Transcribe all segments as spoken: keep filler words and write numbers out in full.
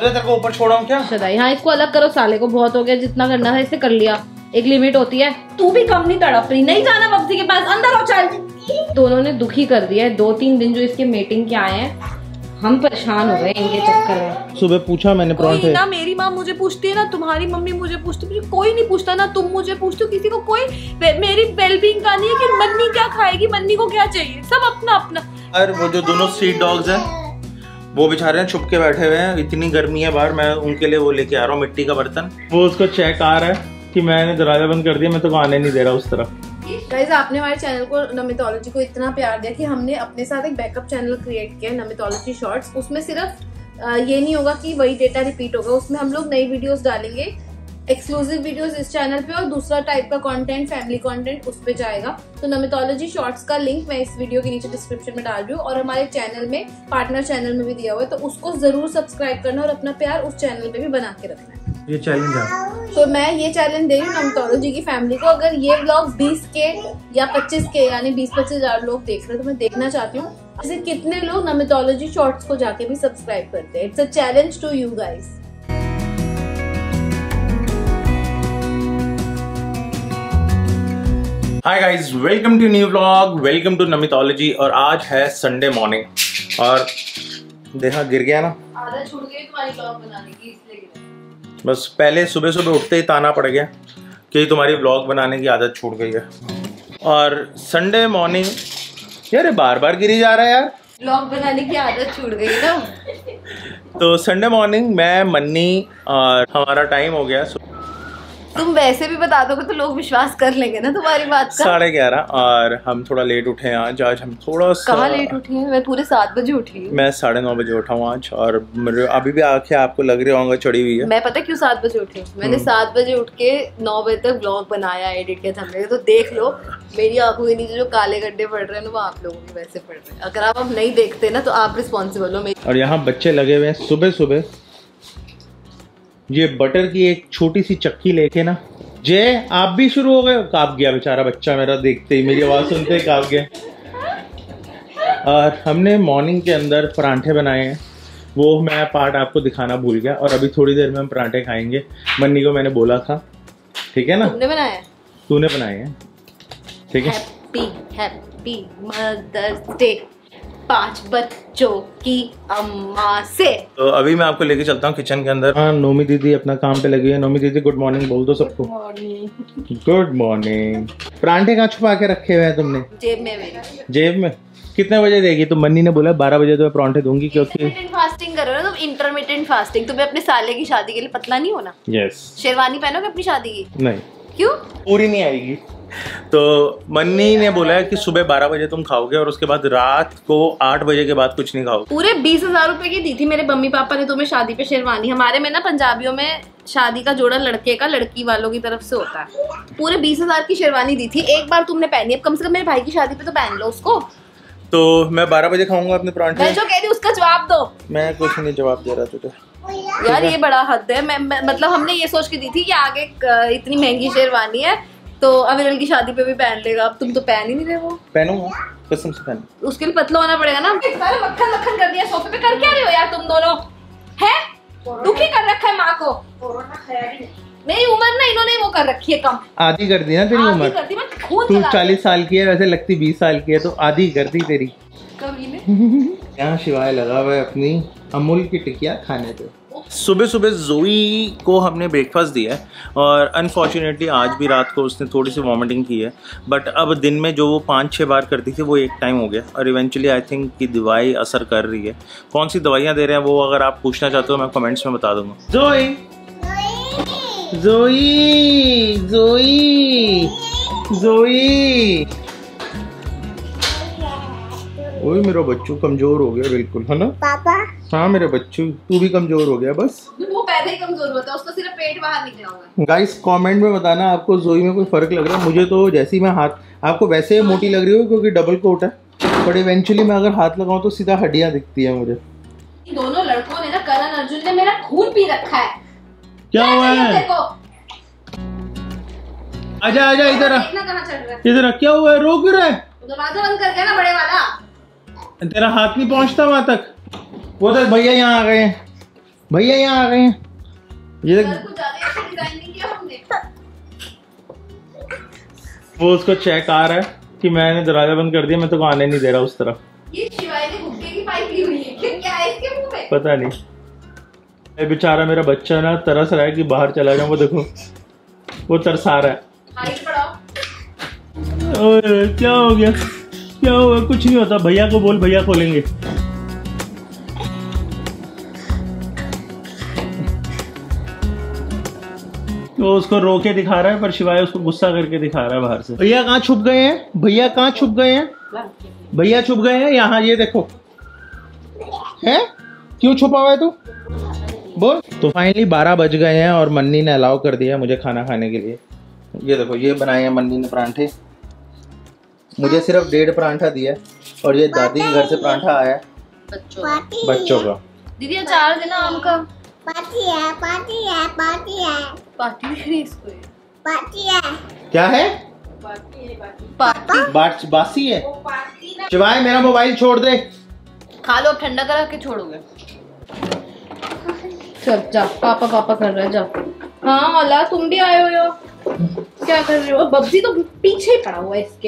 तेरे को ऊपर छोड़ा हूँ क्या? सदाई, हाँ इसको अलग करो, साले को बहुत हो गया, जितना करना था इससे कर लिया, एक लिमिट होती है। तू भी कम नहीं तड़प रही, नहीं जाना बब्जी के पास, अंदर हो चल। दोनों ने दुखी कर दिया है, दो तीन दिन जो इसके मीटिंग के आए हैं, हम परेशान हो गए इनके चक्कर में। सुबह पूछा मैंने कोई ना, मेरी माँ मुझे पूछती है ना, तुम्हारी मम्मी मुझे पूछती है, कोई नहीं पूछता ना, तुम मुझे पूछते हो, किसी को कोई मेरी वेलबींग का नहीं है कि मन्नी क्या खाएगी, मन्नी को क्या चाहिए, सब अपना अपना। और वो जो दोनों स्ट्रीट डॉग्स हैं वो बेचारे हैं छुप के बैठे हुए हैं, इतनी गर्मी है बाहर, मैं उनके लिए वो लेके आ रहा हूँ मिट्टी का बर्तन। वो उसको चेक आ रहा है कि मैंने दरवाजा बंद कर दिया, मैं तो आने नहीं दे रहा उस तरफ। गाइस, आपने हमारे चैनल को नमितोलॉजी को इतना प्यार दिया कि हमने अपने साथ एक बैकअप चैनल क्रिएट किया है, नमितोलॉजी शॉर्ट्स। उसमें सिर्फ ये नहीं होगा कि वही डेटा रिपीट होगा, उसमें हम लोग नई वीडियोस डालेंगे, एक्सक्लूसिव वीडियोस इस चैनल पे, और दूसरा टाइप का कंटेंट, फैमिली कंटेंट उस पे जाएगा। तो नमितोलॉजी शॉर्ट्स का लिंक मैं इस वीडियो के नीचे डिस्क्रिप्शन में डाल रही हूँ, और हमारे चैनल में पार्टनर चैनल में भी दिया हुआ है, तो उसको जरूर सब्सक्राइब करना और अपना प्यार उस चैनल पे भी बना के रखना है। ये चैलेंज है, तो मैं ये चैलेंज दे रही हूँ नमितोलॉजी की फैमिली को, अगर ये व्लॉग बीस के या पच्चीस के यानी बीस पच्चीस हजार लोग देख रहे हैं, तो मैं देखना चाहती हूँ ऐसे कितने लोग नमितोलॉजी शॉर्ट्स को जाके भी सब्सक्राइब करते हैं। It's a challenge to you guys. Hi guys, welcome to new vlog, welcome to Namitology. और आज है संडे मॉर्निंग और देखा गिर गया ना, आदत छूट गई तुम्हारी व्लॉग बनाने की, इसलिए गिरा। बस पहले सुबह सुबह उठते ही ताना पड़ गया कि तुम्हारी व्लॉग बनाने की आदत छूट गई है। और संडे मॉर्निंग यार बार बार गिरी जा रहा है यार, व्लॉग बनाने की आदत छूट गई ना। तो संडे मॉर्निंग मैं, मन्नी और हमारा टाइम हो गया। तुम वैसे भी बता दोगे तो लोग विश्वास कर लेंगे ना तुम्हारी बात का। साढ़े ग्यारह और हम थोड़ा लेट उठे हैं आज। आज हम थोड़ा सा कहाँ लेट उठी है? मैं पूरे सात बजे उठी हूँ। मैं साढ़े नौ बजे उठा हूँ आज, और मेरे अभी भी आंखें आपको लग रही होंगे चढ़ी हुई है। मैं पता क्यों सात बजे उठी हूँ? मैंने सात बजे उठ के नौ बजे तक ब्लॉग बनाया, एडिट किया था। तो देख लो मेरी आंखों के नीचे जो काले गड्ढे पड़ रहे हैं ना, वो आप लोगों के वैसे पड़ रहे हैं। अगर आप अब नहीं देखते ना तो आप रिस्पॉन्सिबल हो। और यहाँ बच्चे लगे हुए हैं सुबह सुबह, ये बटर की एक छोटी सी चक्की लेके ना। जय, आप भी शुरू हो गए? कांप गया बेचारा बच्चा मेरा, देखते ही मेरी आवाज सुनते ही कांप गया। और हमने मॉर्निंग के अंदर परांठे बनाए हैं, वो मैं पार्ट आपको दिखाना भूल गया। और अभी थोड़ी देर में हम परांठे खाएंगे। मन्नी को मैंने बोला था, ठीक है ना? तुमने बनाया? तूने बनाए हैं, ठीक है। हैप्पी हैप्पी मदर्स डे पांच बच्चों की अम्मा से। तो अभी मैं आपको लेके चलता हूँ किचन के अंदर। हाँ, नोमी दीदी अपना काम पे लगी है। नोमी दीदी गुड मॉर्निंग बोल दो सबको। Good morning. परांठे कहाँ छुपा के रखे हुए हैं तुमने? जेब में मेरी। जेब में? कितने बजे देगी? तो मन्नी ने बोला बारह बजे तो मैं परांठे दूंगी, क्योंकि इंटरमिटेंट फास्टिंग कर रहे हो ना तुम। Intermittent fasting. तुम्हें अपने साले की शादी के लिए पतला नहीं होना। यस। शेरवानी पहनोगे अपनी शादी की? नहीं। क्यों? पूरी नहीं आएगी। तो मन्नी ने बोला है कि सुबह बारह बजे तुम खाओगे और उसके बाद रात को आठ बजे के बाद कुछ नहीं खाओगे। पूरे बीस हजार रुपए की दी थी मेरे मम्मी पापा ने तुम्हें शादी पे शेरवानी। हमारे में ना पंजाबियों में शादी का जोड़ा लड़के का लड़की वालों की तरफ से होता है। पूरे बीस हजार की शेरवानी दी थी, एक बार तुमने पहनी, अब कम से कम मेरे भाई की शादी पे तो पहन लो उसको। तो मैं बारह बजे खाऊंगा अपने परांठे। मैं जो कह रही उसका जवाब दो। मैं कुछ नहीं जवाब दे रहा तुझे यार, ये बड़ा हद है। मैं, मैं मतलब हमने ये सोच के दी थी कि आगे इतनी महंगी शेरवानी है तो अविरल की शादी पे भी पहन लेगा। अब तुम तो पहन ही नहीं रहे। वो पहनूंगा, कसम से पहन। उसके लिए पतला होना पड़ेगा ना। सारे मक्खन मक्खन कर दिया सोफे पे। कर क्या रहे हो यार तुम दोनों? है दुखी कर रखा है माँ को। मेरी उम्र ना इन्होंने वो कर रखी है कम। आधी कर दी ना तेरी उम्र। तू चालीस साल की है, वैसे लगती बीस साल की है, तो आधी कर दी तेरी। कभी में यहाँ शिवाय लगा हुआ है अपनी अमूल की टिकिया खाने पे। सुबह सुबह जोई को हमने ब्रेकफास्ट दिया है, और अनफॉर्चुनेटली आज भी रात को उसने थोड़ी सी वॉमिटिंग की है। बट अब दिन में जो वो पाँच छः बार करती थी वो एक टाइम हो गया, और इवेंचुअली आई थिंक कि दवाई असर कर रही है। कौन सी दवाइयाँ दे रहे हैं वो अगर आप पूछना चाहते हो मैं कमेंट्स में बता दूंगा। जोई जोई जोई जोई ओए मेरा बच्चू कमजोर हो गया बिल्कुल, है ना पापा? हाँ मेरे बच्चू, तू भी कमजोर हो गया। बस वो पहले ही कमजोर होता है, उसको सिर्फ पेट बाहर निकला होगा। गाइस कमेंट में बताना आपको जोई में कोई फर्क लग रहा है। मुझे तो जैसी मैं हाथ, आपको वैसे मोटी लग रही हो क्योंकि डबल कोट है, बट इवेंचुअली मैं अगर हाथ लगाऊं तो सीधा हड्डियां दिखती है मुझे। इन दोनों लड़कों ने ना, करण अर्जुन ने मेरा खून पी रखा है। क्या हुआ है? आजा आजा इधर आ, इधर आ। क्या हुआ है? रो क्यों रहा है? दरवाजा बंद कर गया ना बड़े वाला। तेरा हाथ नहीं पहुंचता वहां तक। वो तो भैया यहाँ आ गए हैं, भैया यहाँ आ गए हैं। ये वो उसको चेक आ रहा है कि मैंने दरवाजा बंद कर दिया, मैं तो को आने नहीं दे रहा उस तरफ। ये शिवाय ने गुब्बे की पाइप ली हुई है, क्या है इसके मुंह में? पता नहीं। बेचारा मेरा बच्चा ना तरस रहा है कि बाहर चला जाऊं। वो देखो वो तरसा रहा है। हाइट बढ़ाओ। ओए क्या हो गया? क्या हुआ? कुछ नहीं होता। भैया को बोल, भैया खोलेंगे। तो उसको रो के दिखा रहा है, पर शिवाय उसको गुस्सा करके दिखा रहा है बाहर से। भैया कहाँ छुप गए हैं? भैया कहाँ छुप गए हैं? भैया छुप गए हैं यहाँ। ये देखो है, क्यों छुपा हुआ है तू? बोल। तो फाइनली बारह बज गए हैं और मन्नी ने अलाउ कर दिया मुझे खाना खाने के लिए। ये देखो ये बनाए हैं मन्नी ने परांठे। मुझे सिर्फ डेढ़ परांठा दिया और ये दादी के घर से परांठा आया बच्चों बच्चों का। दीदी अचार देना आम का। पार्टी है, पार्टी है, पार्टी है, पार्टी भी इसको है। पार्टी है। क्या है? पार्टी है, पार्टी। बात बासी है। शिवाय मेरा मोबाइल छोड़ दे। खा लो, ठंडा करा के छोड़ोगे। चल जा, पापा पापा कर रहे हैं, जा। हाँ ओला तुम भी आए हो। क्या कर रहे हो? बब्जी तो पीछे ही पड़ा हुआ है इसके।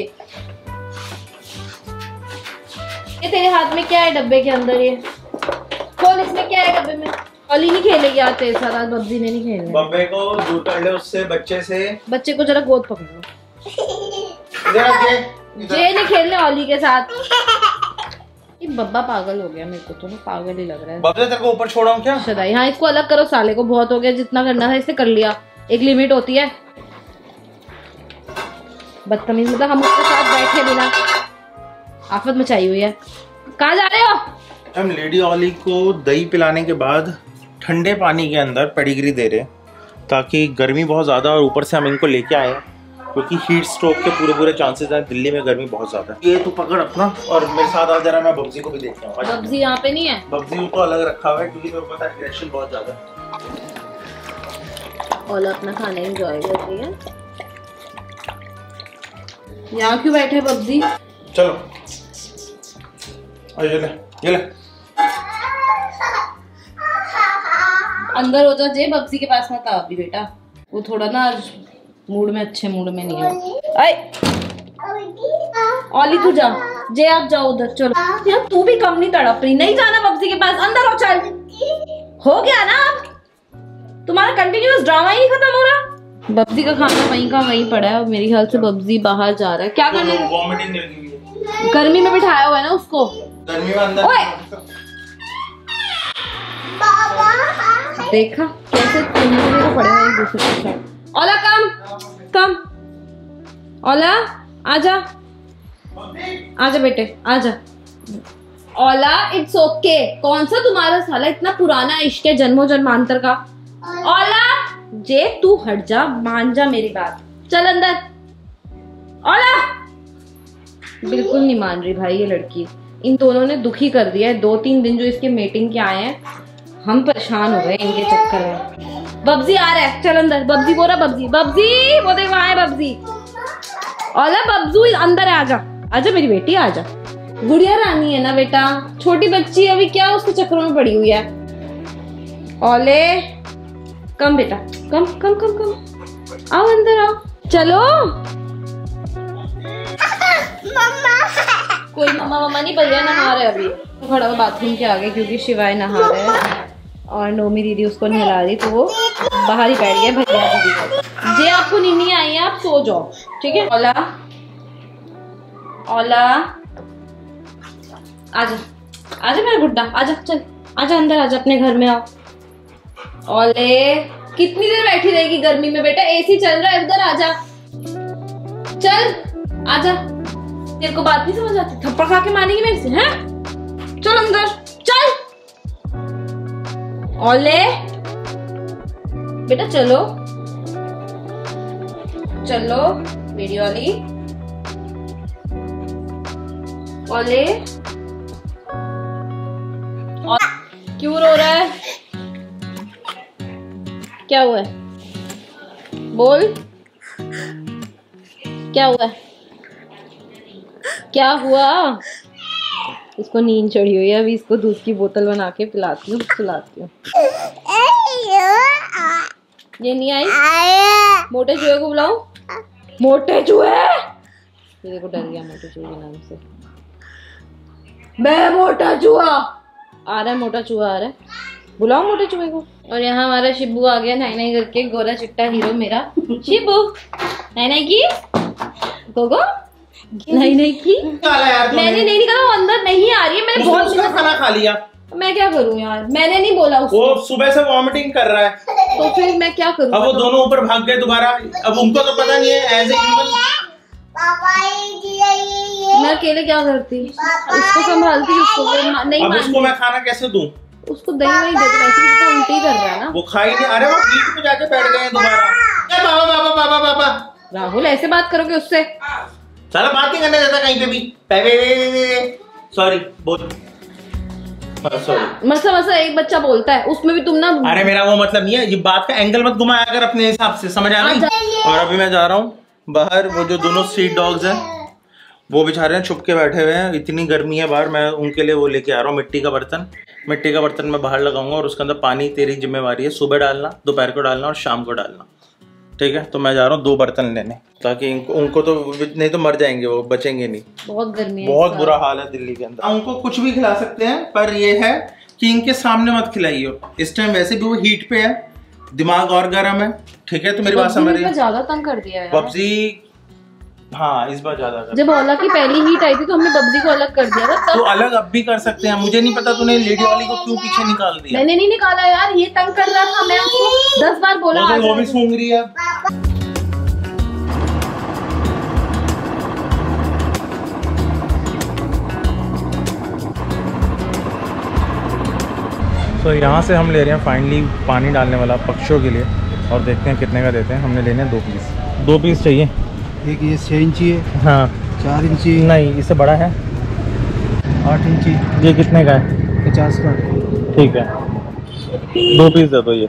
ये तेरे हाथ में क्या है डब्बे के अंदर? ये खोल, इसमें क्या है डब्बे में? ओली नहीं खेलेगी आज तेरे साथ। आज बब्जी ने नहीं खेलना। बब्बे को दूर कर ले उससे, बच्चे से। बच्चे को जरा गोद पकड़ो। इधर जे ने खेलने ओली के साथ। ये बब्बा पागल हो गया, मेरे को तो ना पागल ही लग रहा है। बब्बे तेरे को ऊपर छोड़ा हूं क्या? सदाई। हाँ इसको अलग करो, साले को बहुत हो गया। जितना करना था इससे कर लिया, एक लिमिट होती है। बदतमीज, मतलब हम उसके साथ बैठे बिना आफत मचाई हुई है। कहाँ जा रहे हो? हम लेडी ओली को दही पिलाने के बाद ठंडे पानी के अंदर पेडिग्री दे रहे हैं ताकि गर्मी बहुत ज़्यादा, और ऊपर से हम इनको लेके आए हैं क्योंकि हीट स्ट्रोक के पूरे पूरे चांसेस हैं। दिल्ली में गर्मी बहुत ज़्यादा है। ये तो पकड़ अपना और मेरे साथ आ जरा, मैं बब्जी को भी देखता हूँ। बब्जी यहाँ पे नहीं है। बब्जी को अलग रखा हुआ है क्योंकि मेरे को पता है डायरेक्शन बहुत ज़्यादा है। ओला अपना खाना एंजॉय कर रही है। यहाँ क्यों बैठे बब्जी? चलो ये ले, ये ले। अंदर हो जा जे, बब्जी के पास मत आ अभी बेटा। वो थोड़ा ना आज मूड में, अच्छे मूड में नहीं है। आए ओली तू जा, जे आप जाओ उधर। चलो यार तू भी कम नहीं तड़प रही। नहीं जाना बब्जी के पास, अंदर हो। चल हो गया ना, अब तुम्हारा कंटिन्यूअस ड्रामा ही नहीं खत्म हो रहा। बब्जी का खाना वहीं का वहीं पड़ा है और मेरे ख्याल से बब्जी बाहर जा रहा है। क्या करने? वॉमिटिंग लगी हुई है। गर्मी में बिठाया हुआ है ना उसको। गर्मी में अंदर। ओए देखा कैसे को पड़े हैं एक दूसरे के साथ। ओला कम कम, ओला आजा आजा बेटे आजा। ओला इट्स ओके। कौन सा तुम्हारा साला इतना पुराना इश्क है जन्मों जन्मांतर का? ओला जे तू हट जा, मान जा मेरी बात। चल अंदर। ओला बिल्कुल नहीं मान रही भाई ये लड़की। इन दोनों ने दुखी कर दिया है। दो तीन दिन जो इसके मीटिंग के आए हैं, हम परेशान हो गए इनके चक्कर में। बब्जी आ रहा है, चल अंदर। बब्जी बोल रहा, बब्जी बब्जी वो देख वहां है बब्जी। ओला बब्जू अंदर है, आजा आजा मेरी बेटी आजा। गुड़िया रानी है ना बेटा, छोटी बच्ची अभी क्या उसके चक्करों में पड़ी हुई है। ओले कम बेटा, कम कम कम कम, आओ अंदर आओ। चलो कोई मम्मा मम्मा नहीं, भैया नहा रहे अभी। तो खड़ा हुआ बाथरूम के आगे क्योंकि शिवाय नहा रहे हैं और नोमी दीदी उसको नहला रही, तो वो बाहर ही बैठ गया भैया दीदी। जे आपको नींद आई है आप सो जाओ, ठीक है? ओला ओला आजा आजा मेरा गुड्डा, आजा चल आजा अंदर आजा, अपने घर में आओ। ओले कितनी देर बैठी रहेगी गर्मी में बेटा? एसी चल रहा है, उधर आजा। चल आजा, तेरे को बात नहीं समझ आती? थप्पड़ खा के मारेंगी मेरे से, हैं? चल अंदर चल। ओले बेटा चलो चलो मेरी ओली। ओले और क्यों रो रहा है? क्या हुआ है? बोल क्या हुआ है? क्या हुआ? इसको नींद चढ़ी हुई है, अभी इसको दूध की बोतल बना के पिलाती हूँ, पिलाती हूँ। ये नहीं आई, मोटे चूहे को बुलाऊं? मोटे चूहे, ये देखो डर गया मोटे चूहे के नाम से। मैं मोटा चूहा आ रहा है, मोटा चूहा आ रहा है, बुलाओ मोटे चूहे को। और यहाँ हमारा शिबू आ गया नाई नाई करके, गोरा चिट्टा हीरो मेरा शिबू। नाई नाई की गोगो, नाई नाई की। मैंने नहीं निकाला, अंदर नहीं आ रही है, मैंने बहुत उसका खाना खा लिया। मैं क्या करूँ यार, मैंने नहीं बोला उसको। वो सुबह से वॉमिटिंग कर रहा है, तो फिर मैं क्या करूँ? अब वो दोनों ऊपर भाग गए दोबारा। अब उनको तो पता नहीं है एज ए मैं अकेले क्या करती, उसको संभालती, उसको नहीं। अब उसको मैं खाना कैसे दूं? उसको दही वही दे दो, वैसे भी तो उल्टी कर रहा है ना। वो खा ही नहीं। अरे वो पीठ पे जाके बैठ गए दोबारा। ए बाबा बाबा बाबा बाबा। राहुल ऐसे बात करोगे उससे? साला बात नहीं करने देता कहीं पे भी। सॉरी बोल, सॉरी। मसा मसा एक बच्चा बोलता है, उसमें भी तुम ना। अरे मेरा वो मतलब नहीं है, ये बात का एंगल मत घुमाया कर अपने हिसाब से, समझ आ रही? और अभी मैं जा रहा हूँ बाहर। वो जो दोनों स्ट्रीट डॉग्स हैं वो बेचारे हैं छुप के बैठे हुए हैं, इतनी गर्मी है बाहर। मैं उनके लिए वो लेके आ रहा हूँ मिट्टी का बर्तन। मिट्टी का बर्तन मैं बाहर लगाऊंगा और उसके अंदर पानी तेरी जिम्मेवारी है, सुबह डालना, दोपहर को डालना और शाम को डालना, ठीक है? तो मैं जा रहा हूँ दो बर्तन लेने, ताकि इनको, उनको तो नहीं तो मर जाएंगे, वो बचेंगे नहीं। बहुत गर्मी है, बहुत बुरा हाल है दिल्ली के अंदर। उनको कुछ भी खिला सकते हैं, पर ये है कि इनके सामने मत खिलाइए। इस टाइम वैसे भी वो हीट पे है, दिमाग और गर्म है, ठीक है? तो मेरी बात समझ रही है? ज्यादा तंग कर दिया है पबजी। हाँ इस बार ज्यादा। जब ओला की पहली हीट आई थी तो हमने पबजी को अलग कर दिया था। तो अलग अब भी कर सकते हैं। मुझे नहीं पता तूने लेडी वाली को क्यों पीछे निकाल दिया। मैंने नहीं निकाला यार, ये तंग कर रहा था, मैं उसको दस बार बोला। वो भी सूंघ रही है। तो यहाँ से हम ले रहे हैं फाइनली पानी डालने वाला पक्षियों के लिए, और देखते हैं कितने का देते हैं। हमने लेने हैं दो पीस। दो पीस चाहिए। एक ये छः इंची है। हाँ चार इंची नहीं, इससे बड़ा है। आठ इंची। ये कितने का है? पचास का। ठीक है, दो पीस दे दो ये।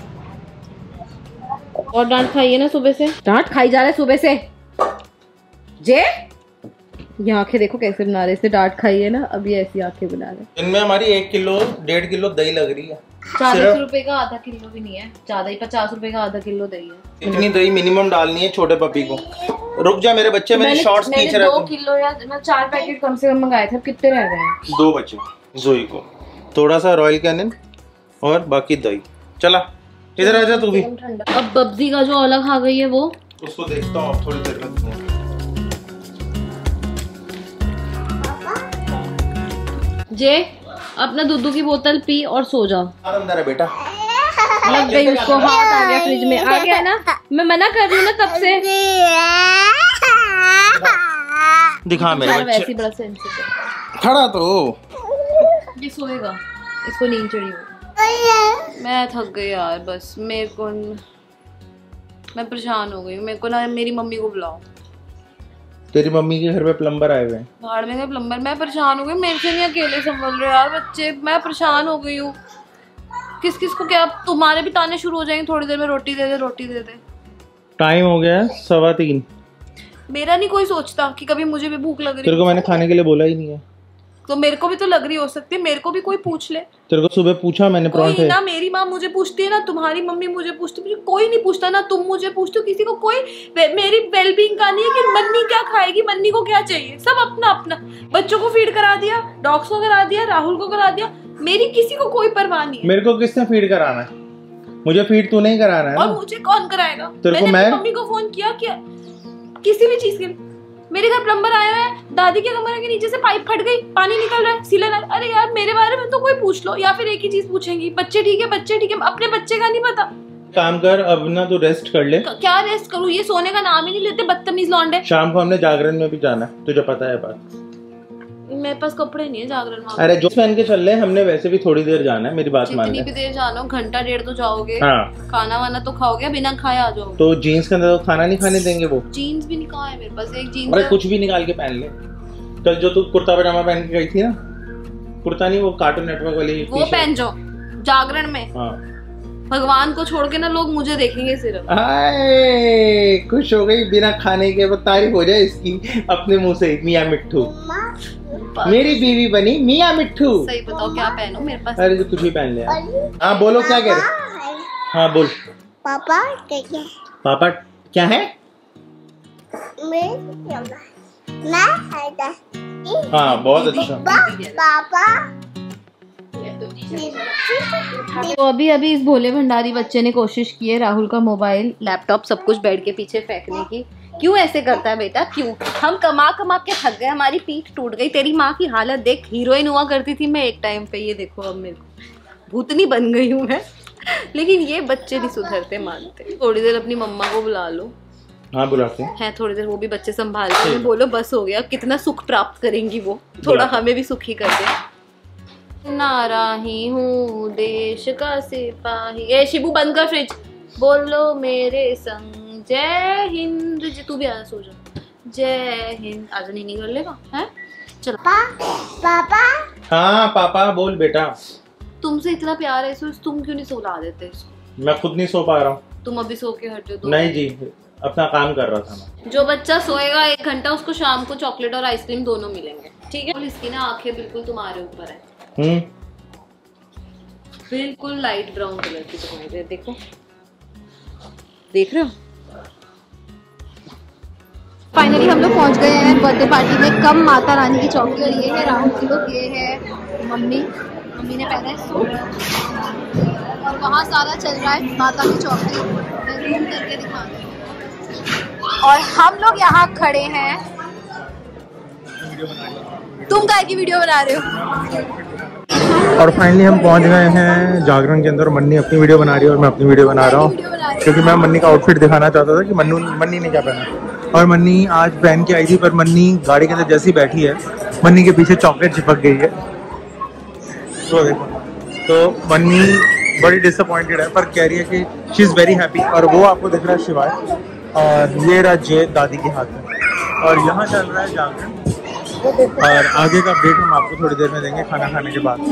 और डांट खाई है ना सुबह से, डांट खाई जा रहा है सुबह से। जे ये आंखें देखो कैसे बना रहे, इससे डांट खाई है ना, अभी ऐसी आंखें बना रहे। इनमें हमारी एक किलो डेढ़ किलो दही लग रही है। चालीस रुपए का आधा किलो भी नहीं है, ज्यादा ही, पचास रुपए का आधा किलो दही है। इतनी दही मिनिमम डालनी है छोटे पपी को। रुक जा मेरे बच्चे, मेरे शॉर्ट्स खींच रहे थे। दो किलो या मैं चार पैकेट कम से कम मंगाए थे, कितने रह गए? दो बच्चे जोई को, थोड़ा सा रॉयल कैनिन और बाकी दही। चला इधर आ जा तू भी। अब पबजी का जो अलग खा गई है वो, उसको देखता हूँ थोड़ी देर में। जे अपना दूध की बोतल पी और सो जाओ। अंदर है बेटा। लग गई उसको, हाथ आ गया फ्रिज में, आ गया ना। मैं मना कर रही हूँ ना तब से। दिखा मेरे बच्चे। वैसे बड़ा सेंसिटिव खड़ा तो ये सोएगा, इसको नींद चढ़ी हुई। मैं थक गई यार, बस मेरे को, मैं परेशान हो गई। मेरे को ना मेरी मम्मी को बुलाओ। तेरी मम्मी के घर पे प्लम्बर आए हुए हैं। बाहर में गए प्लम्बर। मैं परेशान हो गई, मेरे से नहीं अकेले संभल रहे यार बच्चे, मैं परेशान हो गई हूँ। किस किस को क्या, तुम्हारे भी ताने शुरू हो जाएंगे थोड़ी देर में, रोटी दे दे रोटी दे दे। टाइम हो गया है सवा तीन। मेरा नहीं कोई सोचता कि कभी मुझे भी भूख लग रही है। तेरे को मैंने खाने के लिए बोला ही नहीं है। तो मेरे को भी तो लग रही हो सकती है, मेरे को भी कोई पूछ ले। तेरे को सुबह पूछा मैंने कोई ना, मेरी माँ मुझे पूछती है ना, तुम्हारी मम्मी मुझे पूछती है, मुझे कोई नहीं पूछता ना, तुम मुझे पूछते हो, किसी को कोई मेरी वेलबींग का नहीं है कि मन्नी क्या खाएगी, मन्नी को क्या चाहिए, सब अपना अपना। बच्चों को फीड करा दिया, डॉग्स को करा दिया, राहुल को करा दिया, मेरी किसी को कोई परवाह नहीं है। मेरे को किसने फीड कराना है? मुझे फीड तू नहीं कराना है। और मुझे कौन कराएगा? तेरे को मैं मम्मी को फोन किया क्या किसी भी चीज के? मेरे घर प्लम्बर आया है, दादी के कमरे के नीचे से पाइप फट गई, पानी निकल रहा है, सीलन। अरे यार मेरे बारे में तो कोई पूछ लो, या फिर एक ही चीज पूछेंगी, बच्चे ठीक है, बच्चे ठीक है। अपने बच्चे का नहीं पता। काम कर अब ना, तू रेस्ट कर ले। क्या रेस्ट करूँ, ये सोने का नाम ही नहीं लेते, बदतमीज लौंडे। शाम को हमने जागरण में भी जाना है, तुझे पता है बात। मेरे पास कपड़े नहीं है जागरण में। अरे जो पहन के चल रहे, हमने वैसे भी थोड़ी देर जाना है, मेरी बात मान ले। जितनी भी देर जाना हो, घंटा डेढ़ तो जाओगे। हाँ। खाना वाना तो खाओगे, बिना खाए आ जाओगे। तो जीन्स के अंदर तो खाना नहीं खाने देंगे वो। जीन्स भी नहीं, कहाँ है मेरे पास एक जीन्स। अरे कुछ भी निकाल के पहन ले। कल जो तू कुर्ता पजामा पहन के गई थी ना, कुर्ता नहीं, वो कार्टून नेटवर्क वाली, वो पहन जाओ जागरण में। हाँ। भगवान को छोड़ के ना लोग मुझे देखेंगे सिर्फ। आए, खुश हो गई बिना खाने के, वो तारीफ हो जाए इसकी अपने मुंह से। मियां मिट्ठू मेरी बीवी बनी मियाँ मिट्ठू। सही बताओ क्या पहनूं मेरे पास? अरे कुछ भी पहन लिया। हाँ बोलो क्या कह रहे? हाँ बोल। पापा क्या? पापा क्या है? मैं हाँ बहुत अच्छा। पापा तो अभी अभी इस भोले भंडारी बच्चे ने कोशिश की है राहुल का मोबाइल लैपटॉप सब कुछ बेड के पीछे फेंकने की। क्यों ऐसे करता है बेटा, क्यों? हम कमा कमा के थक गए, हमारी पीठ टूट गई। तेरी माँ की हालत देख, हीरोइन हुआ करती थी मैं एक टाइम पे, ये देखो अब मेरे को भूतनी बन गई हूँ मैं। लेकिन ये बच्चे नहीं सुधरते मानते। थोड़ी देर अपनी मम्मा को बुला लो। हाँ बुलाते हैं थोड़ी देर, वो भी बच्चे संभालते हैं। बोलो बस हो गया, कितना सुख प्राप्त करेंगी वो, थोड़ा हमें भी सुखी कर दे। नाराही हूँ देश का सिपाही। ए शिबू बंद कर फ्रिज। बोलो मेरे संग जय हिंद। जी तू भी आ सो जा। जय हिंद। आज नहीं निकल लेगा है? चलो पापा। हाँ पापा बोल बेटा। तुमसे इतना प्यार है इसको, तुम क्यों नहीं सोला देते इसको? मैं खुद नहीं सो पा रहा हूँ। तुम अभी सो के हटे हो? नहीं जी, अपना काम कर रहा था मैं। जो बच्चा सोएगा एक घंटा, उसको शाम को चॉकलेट और आइसक्रीम दोनों मिलेंगे, ठीक है? इसकी ना आंखें बिल्कुल तुम्हारे ऊपर है। हम्म बिल्कुल लाइट ब्राउन कलर की दिखाई दे, देखो देख रहे हो? फाइनली हम लोग पहुंच गए हैं बर्थडे पार्टी में। कम माता रानी की चौकी, और ये है राहुल की लोग, ये है मम्मी। मम्मी ने पहना है सूट, और वहाँ सारा चल रहा है माता की चौकी। मैं रूम करके दिखा रही हूँ। और हम लोग यहाँ खड़े हैं। तुम काय की वीडियो बना रहे हो? और फाइनली हम पहुंच गए हैं जागरण के अंदर। मन्नी अपनी वीडियो बना रही है और मैं अपनी वीडियो बना रहा हूँ, क्योंकि मैं मन्नी का आउटफिट दिखाना चाहता था कि मन्नू मन्नी ने क्या पहना। और मन्नी आज पहन के आई थी, पर मन्नी गाड़ी के अंदर जैसी बैठी है, मन्नी के पीछे चॉकलेट चिपक गई है। तो देखो, तो मन्नी बड़ी डिसअपॉइंटेड है, पर कह रही है कि शी इज़ वेरी हैप्पी। और वो आपको दिख रहा है शिवाय, और ये रहा जे दादी के हाथ में। और यहाँ चल रहा है जागरण, और आगे का अपडेट हम आपको थोड़ी देर में देंगे खाना खाने के बाद।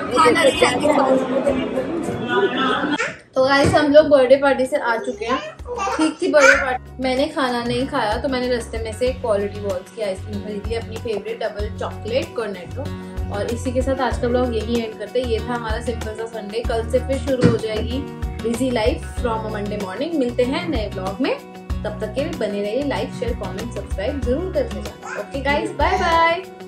तो गाइस हम लोग बर्थडे पार्टी से आ चुके हैं। ठीक थी बर्थडे पार्टी। मैंने खाना नहीं खाया, तो मैंने रास्ते में से क्वालिटी वॉल्स की आइसक्रीम खरीदी, अपनी फेवरेट डबल चॉकलेट कॉर्नेटो। और इसी के साथ आज का ब्लॉग यही एंड करते हैं। ये था हमारा सिंपल सा संडे। कल से फिर शुरू हो जाएगी busy life from a Monday morning. मिलते हैं नए ब्लॉग में, तब तक के लिए बने रहिए। लाइक शेयर कमेंट सब्सक्राइब जरूर करते जाना। Okay guys, bye bye.